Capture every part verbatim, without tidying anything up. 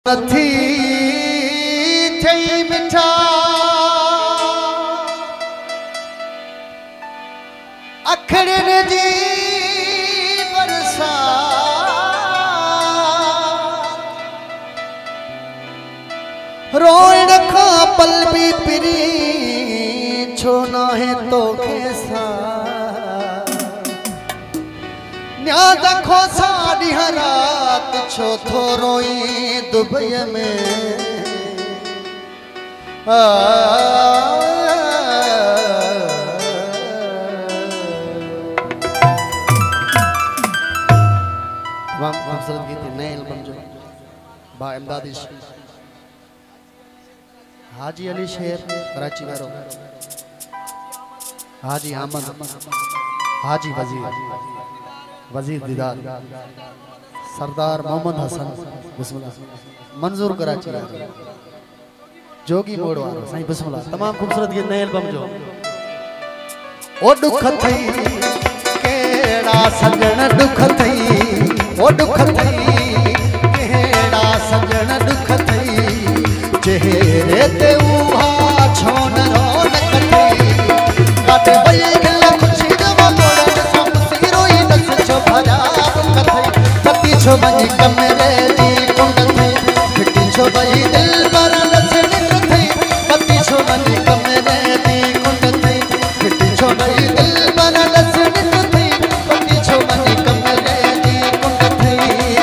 नथी थई मिठा अखड़न जी बरसात रोइण खां पल भी पिरी छो ना है तो कैसा न्याद खो साड़ी रात छो थो रोई दुबई में आ तमाम खूबसूरत गीत नए एल्बम जो बा इमदादी हाजी अली शेर कराची वारो हाजी अहमद हाजी वजीर वजीर दीदार सरदार मोहम्मद हसन बिस्मिल्लाह मंजूर कराची जोगी मोड़ वारो साईं बिस्मिल्लाह तमाम खूबसूरत ये नए एल्बम जो ओ दुख थई केड़ा सजन दुख थई ओ दुख थई केड़ा सजन दुख थई चेहरे ते उहा छोन रौनक थई काटे वई गल खुशी जवा मोड़ सब सिरोई दस छो भरा दुख थई पति छो मनी कमरे दी कुंड थई फिटी छो भई दिल पर नचन थई पति छो मनी कमरे दी कुंड थई फिटी छो भई दिल पर नचन थई पति छो मनी कमरे दी कुंड थई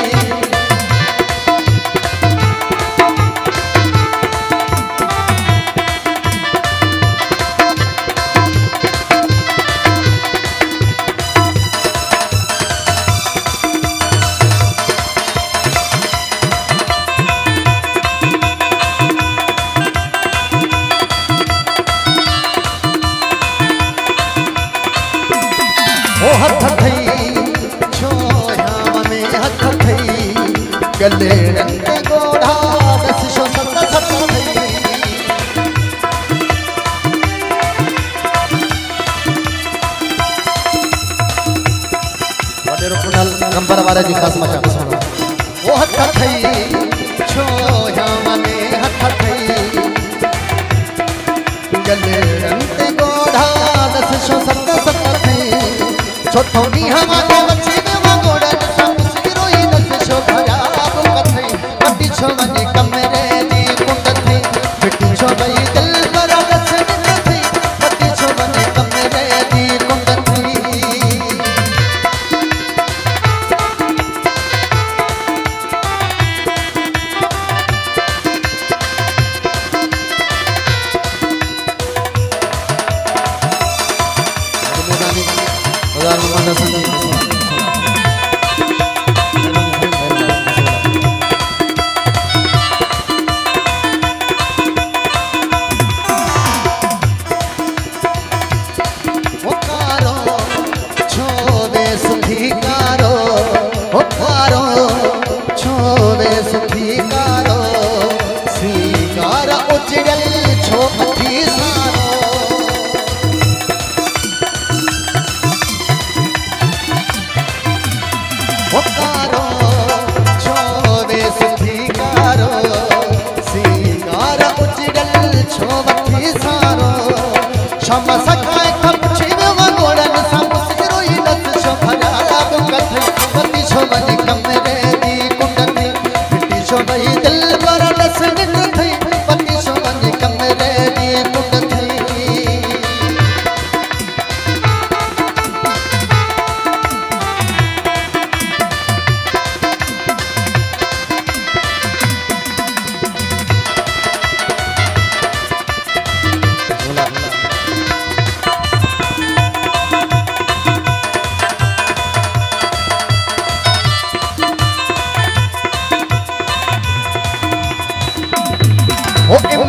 ओ हथ थई छोयाम में हथ थई गले रंग गोढ़ा दस शो सत सत थई वडेरो कुनल नंबर वाले जी खास मचा सुनो ओ हथ थई छोयाम में हथ थई गले रंग गोढ़ा दस शो सत सत थई छोटो नी हमारे बच्चे में मगोड़ा सब सिरोई दस शो भरा दुख थई पति छो मनी कमरे दी कुंड थई फिटी छो भई दिल पर नचन थई पति छो मनी कमरे दी कुंड थई ओ